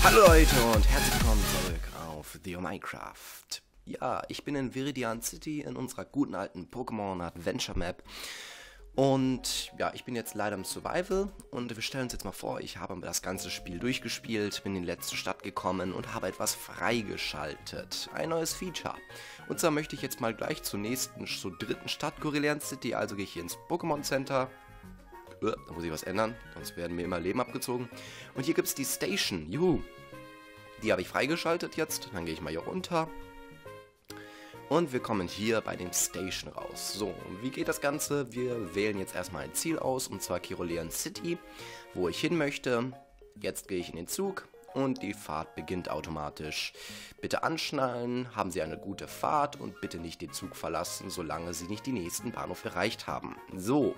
Hallo Leute und herzlich willkommen zurück auf The Minecraft. Ja, ich bin in Viridian City in unserer guten alten Pokémon Adventure Map. Und ja, ich bin jetzt leider im Survival und wir stellen uns jetzt mal vor, ich habe das ganze Spiel durchgespielt, bin in die letzte Stadt gekommen und habe etwas freigeschaltet. Ein neues Feature. Und zwar möchte ich jetzt mal gleich zur dritten Stadt Corellian City, also gehe ich hier ins Pokémon Center. Da muss ich was ändern, sonst werden mir immer Leben abgezogen. Und hier gibt es die Station, juhu. Die habe ich freigeschaltet jetzt, dann gehe ich mal hier runter. Und wir kommen hier bei dem Station raus. So, wie geht das Ganze? Wir wählen jetzt erstmal ein Ziel aus, und zwar Corellian City, wo ich hin möchte. Jetzt gehe ich in den Zug und die Fahrt beginnt automatisch. Bitte anschnallen, haben Sie eine gute Fahrt und bitte nicht den Zug verlassen, solange Sie nicht den nächsten Bahnhof erreicht haben. So.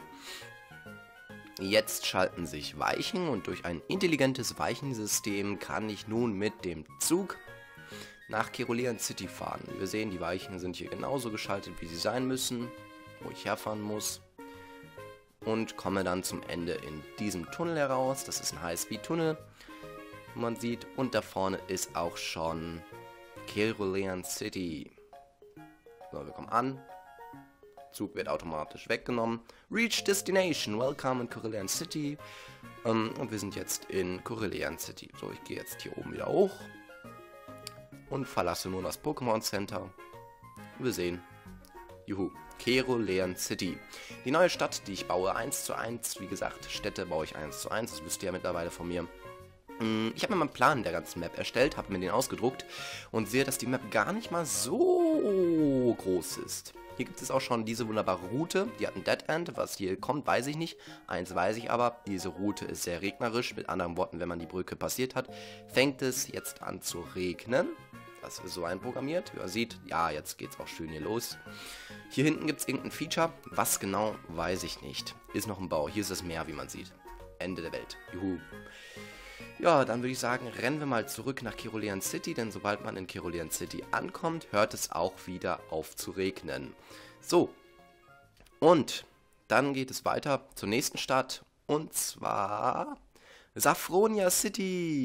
Jetzt schalten sich Weichen und durch ein intelligentes Weichensystem kann ich nun mit dem Zug nach Corellian City fahren. Wir sehen, die Weichen sind hier genauso geschaltet, wie sie sein müssen, wo ich herfahren muss. Und komme dann zum Ende in diesem Tunnel heraus. Das ist ein High-Speed-Tunnel, man sieht. Und da vorne ist auch schon Corellian City. So, wir kommen an. Zug wird automatisch weggenommen. Reach Destination, welcome in Corellian City. Und wir sind jetzt in Corellian City. So, ich gehe jetzt hier oben wieder hoch und verlasse nun das Pokémon Center. Wir sehen, juhu, Corellian City. Die neue Stadt, die ich baue, 1:1. Wie gesagt, Städte baue ich 1:1. Das wisst ihr ja mittlerweile von mir. Ich habe mir mal einen Plan der ganzen Map erstellt, habe mir den ausgedruckt und sehe, dass die Map gar nicht mal so groß ist. Hier gibt es auch schon diese wunderbare Route, die hat ein Dead End, was hier kommt, weiß ich nicht. Eins weiß ich aber, diese Route ist sehr regnerisch, mit anderen Worten, wenn man die Brücke passiert hat, fängt es jetzt an zu regnen. Das ist so einprogrammiert, wie man sieht, ja, jetzt geht's auch schön hier los. Hier hinten gibt es irgendein Feature, was genau, weiß ich nicht. Ist noch ein Bau, hier ist das Meer, wie man sieht. Ende der Welt, juhu. Ja, dann würde ich sagen, rennen wir mal zurück nach Corellian City, denn sobald man in Corellian City ankommt, hört es auch wieder auf zu regnen. So, und dann geht es weiter zur nächsten Stadt, und zwar Saffronia City,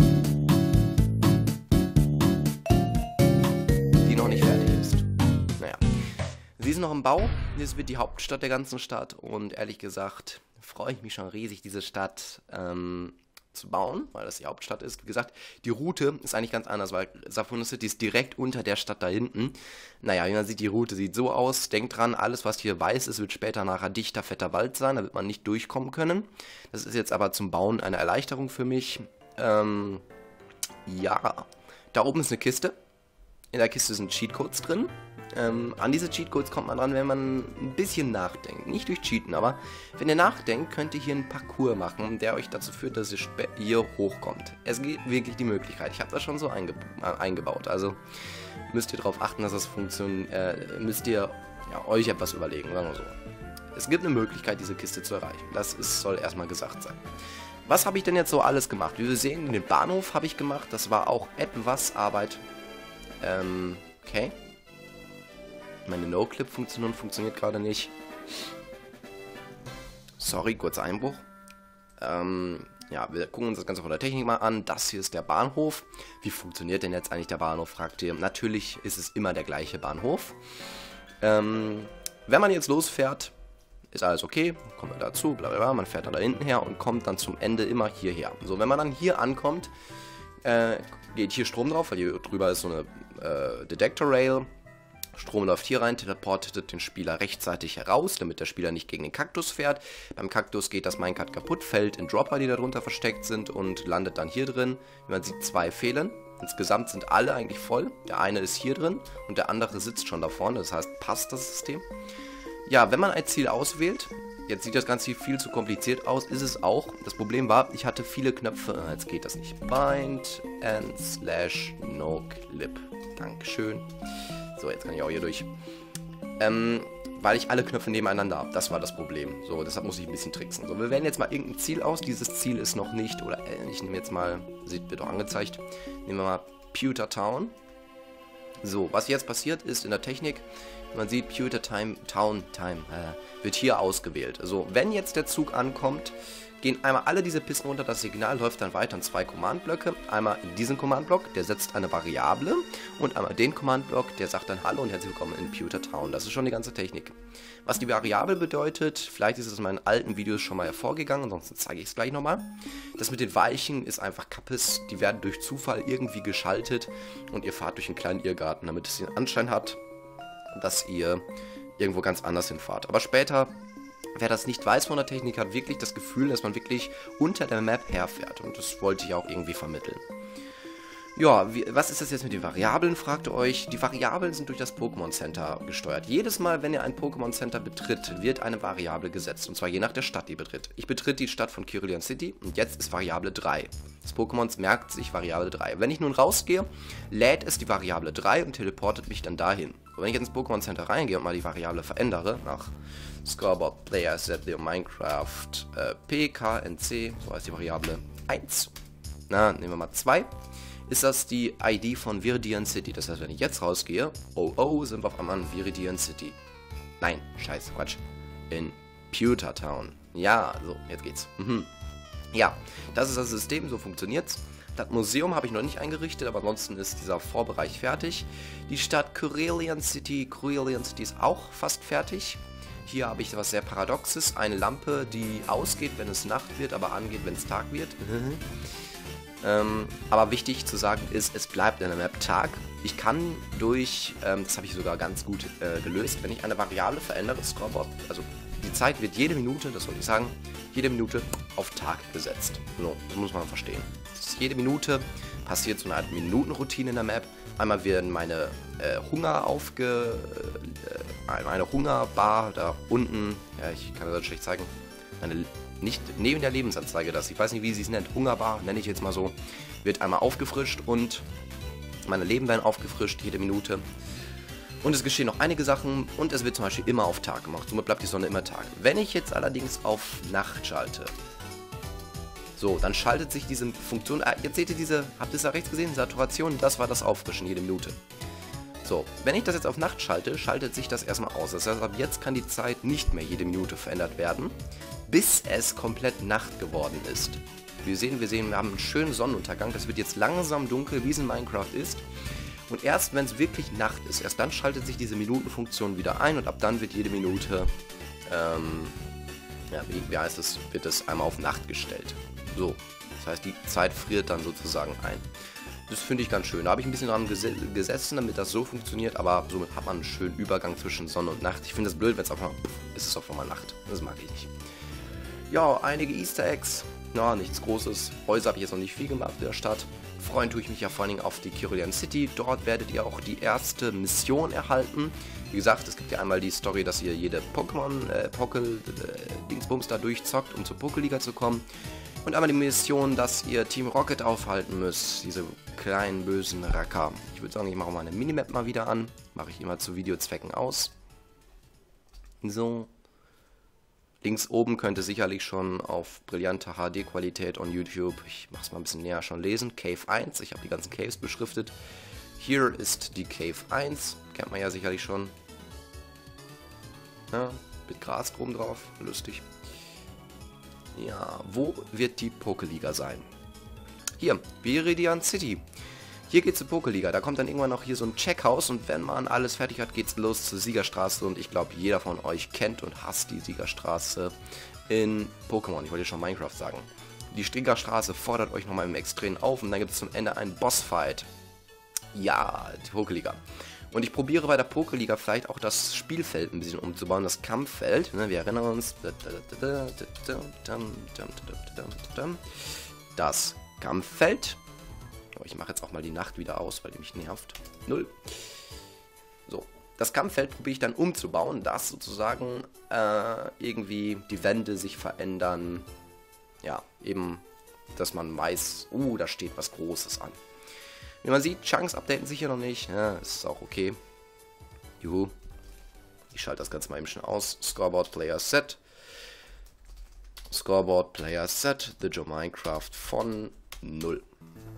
die noch nicht fertig ist. Naja, sie ist noch im Bau, das wird die Hauptstadt der ganzen Stadt, und ehrlich gesagt freue ich mich schon riesig, diese Stadt zu bauen, weil das die Hauptstadt ist. Wie gesagt, die Route ist eigentlich ganz anders, weil Saffronia City ist direkt unter der Stadt da hinten. Naja, wie man sieht, die Route sieht so aus. Denkt dran, alles, was hier weiß ist, wird später nachher dichter, fetter Wald sein. Da wird man nicht durchkommen können. Das ist jetzt aber zum Bauen eine Erleichterung für mich. Ja, da oben ist eine Kiste. In der Kiste sind Cheatcodes drin. An diese Cheatcodes kommt man dran, wenn man ein bisschen nachdenkt. Nicht durch Cheaten, aber wenn ihr nachdenkt, könnt ihr hier einen Parcours machen, der euch dazu führt, dass ihr hier hochkommt. Es gibt wirklich die Möglichkeit. Ich habe das schon so eingebaut. Also müsst ihr darauf achten, dass das funktioniert. Müsst ihr euch etwas überlegen, sagen wir so. Es gibt eine Möglichkeit, diese Kiste zu erreichen. Soll erstmal gesagt sein. Was habe ich denn jetzt so alles gemacht? Wie wir sehen, den Bahnhof habe ich gemacht. Das war auch etwas Arbeit. Okay. Meine No-Clip-Funktion funktioniert gerade nicht. Sorry, kurzer Einbruch. Ja, wir gucken uns das Ganze von der Technik mal an. Das hier ist der Bahnhof. Wie funktioniert denn jetzt eigentlich der Bahnhof, fragt ihr. Natürlich ist es immer der gleiche Bahnhof. Wenn man jetzt losfährt, ist alles okay. Kommt man dazu, bla bla bla. Man fährt dann da hinten her und kommt dann zum Ende immer hierher. So, wenn man dann hier ankommt, geht hier Strom drauf, weil hier drüber ist so eine Detector Rail. Strom läuft hier rein, teleportet den Spieler rechtzeitig heraus, damit der Spieler nicht gegen den Kaktus fährt. Beim Kaktus geht das Minecart kaputt, fällt in Dropper, die darunter versteckt sind, und landet dann hier drin. Wie man sieht, 2 fehlen. Insgesamt sind alle eigentlich voll. Der eine ist hier drin und der andere sitzt schon da vorne, das heißt, passt das System. Ja, wenn man ein Ziel auswählt, jetzt sieht das Ganze hier viel zu kompliziert aus, ist es auch. Das Problem war, ich hatte viele Knöpfe, jetzt geht das nicht. Bind and / no clip. Dankeschön. So, jetzt kann ich auch hier durch. Weil ich alle Knöpfe nebeneinander habe. Das war das Problem. So, deshalb muss ich ein bisschen tricksen. So, wir wählen jetzt mal irgendein Ziel aus. Dieses Ziel ist noch nicht, oder ich nehme jetzt mal, wird auch angezeigt, nehmen wir mal Pewter Town. So, was jetzt passiert ist in der Technik, Man sieht, Pewter Town Time wird hier ausgewählt. Also, wenn jetzt der Zug ankommt, gehen einmal alle diese Pisten runter, das Signal läuft dann weiter in 2 Command-Blöcke. Einmal in diesen Command-Block, der setzt eine Variable, und einmal den Command-Block, der sagt dann Hallo und herzlich willkommen in Pewter Town. Das ist schon die ganze Technik. Was die Variable bedeutet, vielleicht ist es in meinen alten Videos schon mal hervorgegangen, ansonsten zeige ich es gleich nochmal. Das mit den Weichen ist einfach Kappes, die werden durch Zufall irgendwie geschaltet und ihr fahrt durch einen kleinen Irrgarten, damit es den Anschein hat, dass ihr irgendwo ganz anders hinfahrt. Aber später, wer das nicht weiß von der Technik, hat wirklich das Gefühl, dass man wirklich unter der Map herfährt. Und das wollte ich auch irgendwie vermitteln. Ja, was ist das jetzt mit den Variablen, fragt ihr euch. Die Variablen sind durch das Pokémon Center gesteuert. Jedes Mal, wenn ihr ein Pokémon Center betritt, wird eine Variable gesetzt. Und zwar je nach der Stadt, die ihr betritt. Ich betritt die Stadt von Cerulean City und jetzt ist Variable 3. Das Pokémon merkt sich Variable 3. Wenn ich nun rausgehe, lädt es die Variable 3 und teleportet mich dann dahin. Und wenn ich jetzt ins Pokémon Center reingehe und mal die Variable verändere, nach Scoreboard Player Set Minecraft PKNC, so heißt die Variable 1. Na, nehmen wir mal 2. Ist das die ID von Viridian City. Das heißt, wenn ich jetzt rausgehe, sind wir auf einmal in Viridian City. Nein, scheiße, Quatsch. In Pewter Town. Ja, so, jetzt geht's. Ja, das ist das System, so funktioniert's. Das Museum habe ich noch nicht eingerichtet, aber ansonsten ist dieser Vorbereich fertig. Die Stadt Cerulean City ist auch fast fertig. Hier habe ich etwas sehr Paradoxes. Eine Lampe, die ausgeht, wenn es Nacht wird, aber angeht, wenn es Tag wird. Aber wichtig zu sagen ist, es bleibt in der Map Tag. Ich kann durch, das habe ich sogar ganz gut gelöst, wenn ich eine Variable verändere, Scoreboard, also die Zeit wird jede Minute, das wollte ich sagen, jede Minute auf Tag gesetzt. So, das muss man verstehen. Jede Minute passiert so eine Art Minutenroutine in der Map. Einmal werden meine meine Hungerbar da unten, ja, ich kann das schlecht zeigen, nicht neben der Lebensanzeige, das, ich weiß nicht, wie sie es nennt, Hungerbar, nenne ich jetzt mal so, wird einmal aufgefrischt und meine Leben werden aufgefrischt, jede Minute. Und es geschehen noch einige Sachen und es wird zum Beispiel immer auf Tag gemacht, somit bleibt die Sonne immer Tag. Wenn ich jetzt allerdings auf Nacht schalte, so, dann schaltet sich diese Funktion, jetzt seht ihr habt ihr es da rechts gesehen, Saturation, das war das Auffrischen jede Minute. So, wenn ich das jetzt auf Nacht schalte, schaltet sich das erstmal aus. Das heißt, ab jetzt kann die Zeit nicht mehr jede Minute verändert werden, bis es komplett Nacht geworden ist. Wir sehen, wir haben einen schönen Sonnenuntergang. Das wird jetzt langsam dunkel, wie es in Minecraft ist. Und erst wenn es wirklich Nacht ist, erst dann schaltet sich diese Minutenfunktion wieder ein und ab dann wird jede Minute, wie heißt es, wird es einmal auf Nacht gestellt. So, das heißt, die Zeit friert dann sozusagen ein. Das finde ich ganz schön. Da habe ich ein bisschen dran gesessen, damit das so funktioniert, aber somit hat man einen schönen Übergang zwischen Sonne und Nacht. Ich finde es blöd, wenn es einfach ist es auf einmal Nacht. Das mag ich nicht. Ja, einige Easter Eggs. Ja, nichts Großes. Häuser habe ich jetzt noch nicht viel gemacht in der Stadt. Freuen tue ich mich ja vor allen Dingen auf die Cerulean City. Dort werdet ihr auch die erste Mission erhalten. Wie gesagt, es gibt ja einmal die Story, dass ihr jede Dingsbums da durchzockt, um zur Pokéliga zu kommen. Und einmal die Mission, dass ihr Team Rocket aufhalten müsst. Diese kleinen bösen Racker. Ich würde sagen, ich mache mal eine Minimap mal wieder an. Mache ich immer zu Videozwecken aus. So. Links oben könnt ihr sicherlich schon auf brillante HD-Qualität on YouTube, ich mache es mal ein bisschen näher, schon lesen. Cave 1, ich habe die ganzen Caves beschriftet. Hier ist die Cave 1, kennt man ja sicherlich schon. Ja, mit Gras oben drauf, lustig. Ja, wo wird die Pokéliga sein? Hier, Viridian City. Hier geht's zur Pokéliga. Da kommt dann irgendwann noch hier so ein Checkhaus und wenn man alles fertig hat, geht's los zur Siegerstraße und ich glaube, jeder von euch kennt und hasst die Siegerstraße in Pokémon. Ich wollte ja schon Minecraft sagen. Die Siegerstraße fordert euch nochmal im Extrem auf und dann gibt es zum Ende einen Bossfight. Ja, die Pokéliga. Und ich probiere bei der Pokéliga vielleicht auch das Spielfeld ein bisschen umzubauen, das Kampffeld. Ne, wir erinnern uns. Das Kampffeld. Ich mache jetzt auch mal die Nacht wieder aus, weil die mich nervt. 0. So, das Kampffeld probiere ich dann umzubauen, dass sozusagen irgendwie die Wände sich verändern. Ja, eben, dass man weiß, da steht was Großes an. Wie man sieht, Chunks updaten sich hier noch nicht. Ja, ist auch okay. Juhu. Ich schalte das Ganze mal eben schon aus. Scoreboard Player Set. Scoreboard Player Set. The Joe Minecraft von 0.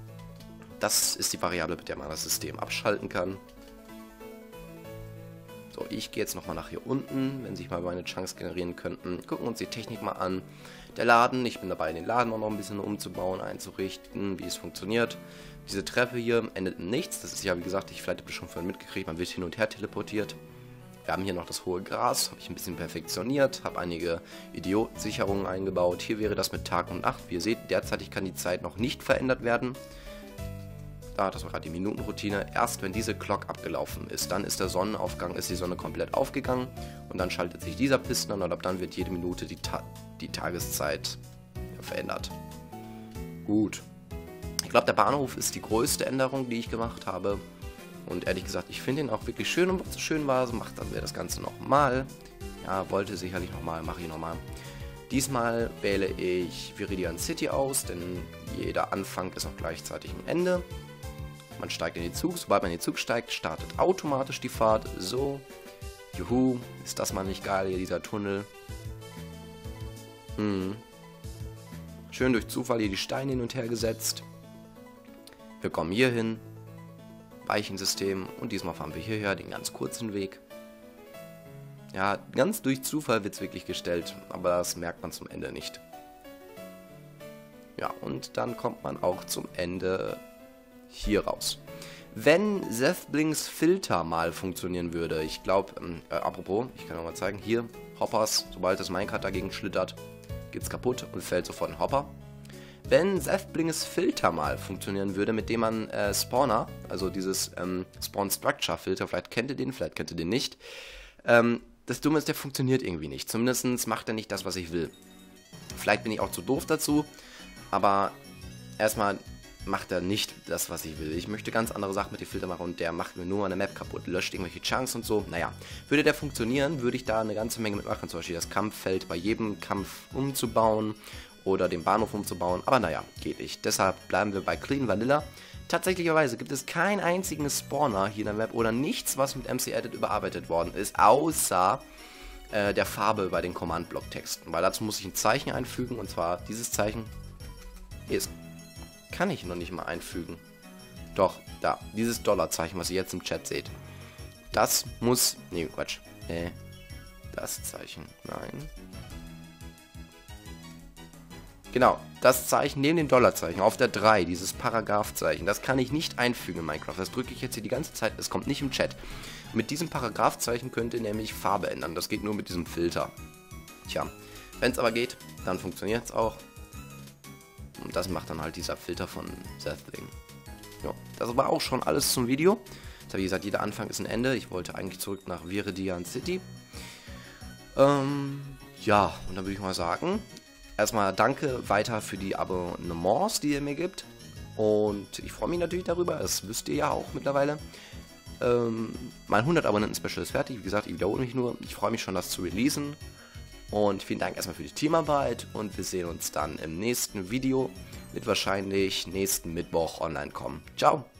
Das ist die Variable, mit der man das System abschalten kann. So, ich gehe jetzt nochmal nach hier unten, wenn sich mal meine Chunks generieren könnten. Gucken uns die Technik mal an. Der Laden, ich bin dabei, den Laden auch noch ein bisschen umzubauen, einzurichten, wie es funktioniert. Diese Treppe hier endet in nichts. Das ist ja, wie gesagt, vielleicht habt ihr schon vorhin mitgekriegt, man wird hin und her teleportiert. Wir haben hier noch das hohe Gras, habe ich ein bisschen perfektioniert, habe einige Idiotensicherungen eingebaut. Hier wäre das mit Tag und Nacht. Wie ihr seht, derzeitig kann die Zeit noch nicht verändert werden. Das war gerade die Minutenroutine. Erst wenn diese Clock abgelaufen ist, dann ist der Sonnenaufgang, ist die Sonne komplett aufgegangen und dann schaltet sich dieser Piston an und ab dann wird jede Minute die Tageszeit verändert. Gut. Ich glaube, der Bahnhof ist die größte Änderung, die ich gemacht habe. Und ehrlich gesagt, ich finde ihn auch wirklich schön und was so schön war, so macht dann wir das Ganze nochmal. Ja, wollte sicherlich nochmal, mache ich nochmal. Diesmal wähle ich Viridian City aus, denn jeder Anfang ist auch gleichzeitig ein Ende. Man steigt in den Zug, sobald man in den Zug steigt, startet automatisch die Fahrt. So, juhu, ist das mal nicht geil hier, dieser Tunnel. Schön durch Zufall hier die Steine hin und her gesetzt. Wir kommen hier hin. Weichensystem und diesmal fahren wir hierher, den ganz kurzen Weg. Ja, ganz durch Zufall wird es wirklich gestellt, aber das merkt man zum Ende nicht. Ja, und dann kommt man auch zum Ende hier raus. Wenn Zethblings Filter mal funktionieren würde, ich glaube, apropos, ich kann noch mal zeigen, hier, Hoppers, sobald das Minecart dagegen schlittert, geht's kaputt und fällt sofort ein Hopper. Wenn Zethblings Filter mal funktionieren würde, mit dem man Spawner, also dieses Spawn Structure Filter, vielleicht kennt ihr den, vielleicht kennt ihr den nicht. Das Dumme ist, der funktioniert irgendwie nicht. Zumindest macht er nicht das, was ich will. Vielleicht bin ich auch zu doof dazu, aber erstmal macht er nicht das, was ich will. Ich möchte ganz andere Sachen mit dem Filter machen und der macht mir nur eine Map kaputt, löscht irgendwelche Chunks und so. Naja, würde der funktionieren, würde ich da eine ganze Menge mitmachen, zum Beispiel das Kampffeld bei jedem Kampf umzubauen oder den Bahnhof umzubauen, aber naja, geht nicht. Deshalb bleiben wir bei Clean Vanilla. Tatsächlicherweise gibt es keinen einzigen Spawner hier in der Map oder nichts, was mit MC Edit überarbeitet worden ist, außer der Farbe bei den Command-Block-Texten, weil dazu muss ich ein Zeichen einfügen, und zwar dieses Zeichen hier ist. Kann ich noch nicht mal einfügen. Doch, da, dieses Dollarzeichen, was ihr jetzt im Chat seht. Das muss, nee, Quatsch. Das Zeichen, nein. Genau, das Zeichen neben dem Dollarzeichen auf der 3, dieses Paragraphzeichen, das kann ich nicht einfügen in Minecraft. Das drücke ich jetzt hier die ganze Zeit, es kommt nicht im Chat. Mit diesem Paragraphzeichen könnt ihr nämlich Farbe ändern, das geht nur mit diesem Filter. Tja, wenn es aber geht, dann funktioniert es auch. Und das macht dann halt dieser Filter von Zethbling. Ja, das war auch schon alles zum Video. Jetzt habe ich gesagt, jeder Anfang ist ein Ende. Ich wollte eigentlich zurück nach Viridian City. Ja, und dann würde ich mal sagen, erstmal danke weiter für die Abonnements, die ihr mir gibt. Und ich freue mich natürlich darüber, das wisst ihr ja auch mittlerweile. Mein 100 Abonnenten-Special ist fertig. Wie gesagt, ich wiederhole mich nur. Ich freue mich schon, das zu releasen. Und vielen Dank erstmal für die Teamarbeit und wir sehen uns dann im nächsten Video. Wird wahrscheinlich nächsten Mittwoch online kommen. Ciao!